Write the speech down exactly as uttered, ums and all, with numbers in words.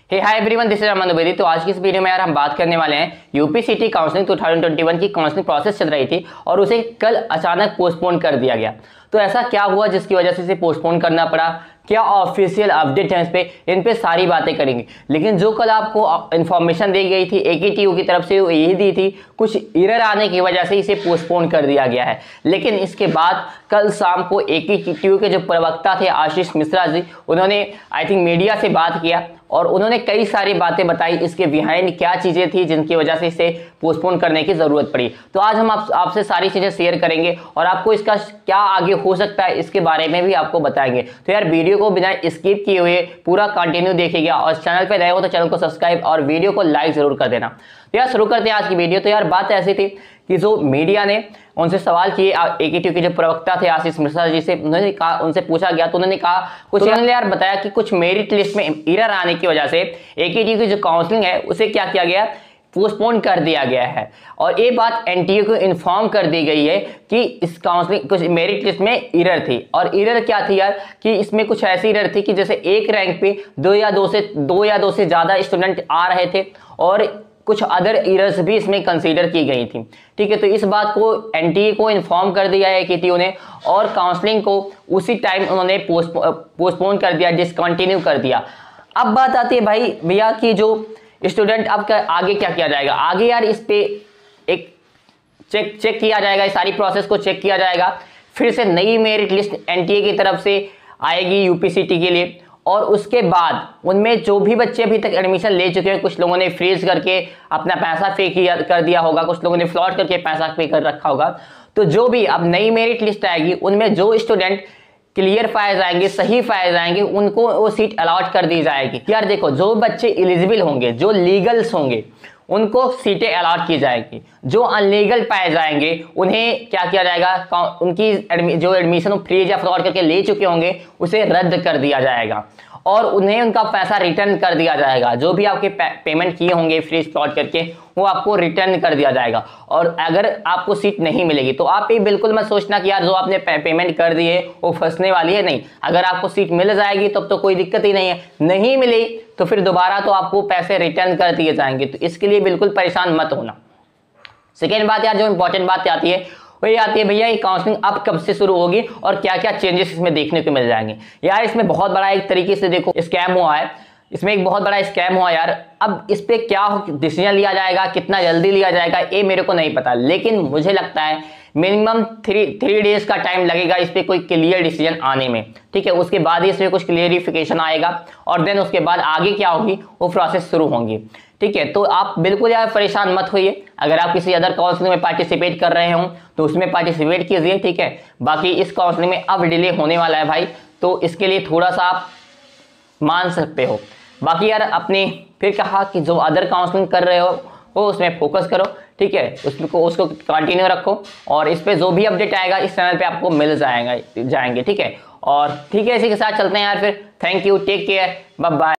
Hey hi everyone, this is Aman Dwivedi. तो आज की इस वीडियो में यार हम बात करने वाले हैं यूपीसीटी काउंसलिंग दो हज़ार इक्कीस की काउंसलिंग प्रोसेस चल रही थी और उसे कल अचानक पोस्टपोन कर दिया गया। तो ऐसा क्या हुआ जिसकी वजह से इसे पोस्टपोन करना पड़ा, क्या ऑफिशियल अपडेट है इस पे, इन पे सारी बातें करेंगे। लेकिन जो कल आपको इन्फॉर्मेशन दी गई थी एकेटीयू की तरफ से वो यही दी थी, कुछ एरर आने की वजह से इसे पोस्टपोन कर दिया गया है। लेकिन इसके बाद कल शाम को एकेटीयू के जो प्रवक्ता थे आशीष मिश्रा जी, उन्होंने आई थिंक मीडिया से बात किया और उन्होंने कई सारी बातें बताई, इसके बिहाइंड क्या चीज़ें थी जिनकी वजह से इसे पोस्टपोन करने की ज़रूरत पड़ी। तो आज हम आप, आपसे सारी चीज़ें शेयर करेंगे और आपको इसका क्या आगे हो सकता है इसके बारे में भी आपको बताएंगे। तो यार वीडियो को बिना स्किप किए हुए पूरा कंटिन्यू देखिएगा और चैनल पे नए हो तो चैनल को सब्सक्राइब और वीडियो को लाइक ज़रूर कर देना। तो यार शुरू करते हैं आज की वीडियो। तो यार बात ऐसी थी कि जो मीडिया ने उनसे सवाल किए, एकेटीयू के जो प्रवक्ता थे आशीष मिश्रा जी से, उन्होंने कहा, उनसे पूछा गया तो उन्होंने कहा कुछ, तो उन्होंने यार बताया कि कुछ मेरिट लिस्ट में एरर आने की वजह से एकेटीयू की जो काउंसलिंग है उसे क्या किया गया, पोस्टपोन कर दिया गया है। और ये बात एनटीए को इन्फॉर्म कर दी गई है कि इस काउंसलिंग कुछ मेरिट लिस्ट में एरर थी। और एरर क्या थी यार कि इसमें कुछ ऐसी एरर थी कि जैसे एक रैंक पे दो या दो से दो या दो से ज्यादा स्टूडेंट आ रहे थे और कुछ अदर एरर्स भी इसमें कंसीडर की गई थी। ठीक है, तो इस बात को एनटीए को इन्फॉर्म कर दिया है एकेटीयू ने और काउंसलिंग को उसी टाइम उन्होंने पोस्टपोन कर दिया, डिसकंटिन्यू कर दिया। अब बात आती है भाई भैया कि जो स्टूडेंट अब का आगे क्या किया जाएगा। आगे यार इस पे एक चेक चेक किया जाएगा, इस सारी प्रोसेस को चेक किया जाएगा, फिर से नई मेरिट लिस्ट एनटीए की तरफ से आएगी यूपीसीटी के लिए और उसके बाद उनमें जो भी बच्चे अभी तक एडमिशन ले चुके हैं, कुछ लोगों ने फ्रीज करके अपना पैसा पे किया कर दिया होगा, कुछ लोगों ने फ्लॉट करके पैसा पे कर रखा होगा, तो जो भी अब नई मेरिट लिस्ट आएगी उनमें जो स्टूडेंट क्लियर पाए जाएंगे, सही पाए जाएंगे, उनको वो सीट अलॉट कर दी जाएगी। यार देखो, जो बच्चे एलिजिबल होंगे, जो लीगल्स होंगे, उनको सीटें अलॉट की जाएगी। जो अनलीगल पाए जाएंगे उन्हें क्या किया जाएगा, उनकी एडमि, जो एडमिशन फ्रीज या फ्रॉड करके ले चुके होंगे उसे रद्द कर दिया जाएगा और उन्हें उनका पैसा रिटर्न कर दिया जाएगा। जो भी आपके पेमेंट किए होंगे फ्रीज फ्रॉड करके वो आपको रिटर्न कर दिया जाएगा। और अगर आपको सीट नहीं मिलेगी तो आप ये बिल्कुल मत सोचना कि यार जो आपने पेमेंट कर दी है वो फंसने वाली है। नहीं, अगर आपको सीट मिल जाएगी तब तो कोई दिक्कत ही नहीं है, नहीं मिली तो फिर दोबारा तो आपको पैसे रिटर्न कर दिए जाएंगे। तो इसके लिए बिल्कुल परेशान मत होना। सेकेंड बात यार, जो इंपॉर्टेंट बात आती है वही आती है भैया ये काउंसलिंग अब कब से शुरू होगी और क्या क्या चेंजेस इसमें देखने को मिल जाएंगे। यार इसमें बहुत बड़ा एक तरीके से देखो स्कैम हुआ है, इसमें एक बहुत बड़ा स्कैम हुआ यार। अब इस पे क्या डिसीजन लिया जाएगा, कितना जल्दी लिया जाएगा, ये मेरे को नहीं पता, लेकिन मुझे लगता है मिनिमम थ्री थ्री डेज का टाइम लगेगा इस पे कोई क्लियर डिसीजन आने में। ठीक है, उसके बाद ही इसमें कुछ क्लियरिफिकेशन आएगा और देन उसके बाद आगे क्या होगी वो प्रोसेस शुरू होंगी। ठीक है, तो आप बिल्कुल यार परेशान मत होइए। अगर आप किसी अदर काउंसलिंग में पार्टिसिपेट कर रहे हो तो उसमें पार्टिसिपेट कीजिए। ठीक है, बाकी इस काउंसलिंग में अब डिले होने वाला है भाई, तो इसके लिए थोड़ा सा आप मान सकते हो। बाकी यार अपनी फिर कहा कि जो अदर काउंसलिंग कर रहे हो वो उसमें फोकस करो। ठीक है, उसको उसको कंटिन्यू रखो और इस पे जो भी अपडेट आएगा इस चैनल पे आपको मिल जाएगा जाएंगे। ठीक है, और ठीक है, इसी के साथ चलते हैं यार फिर। Thank you, take care, bye bye.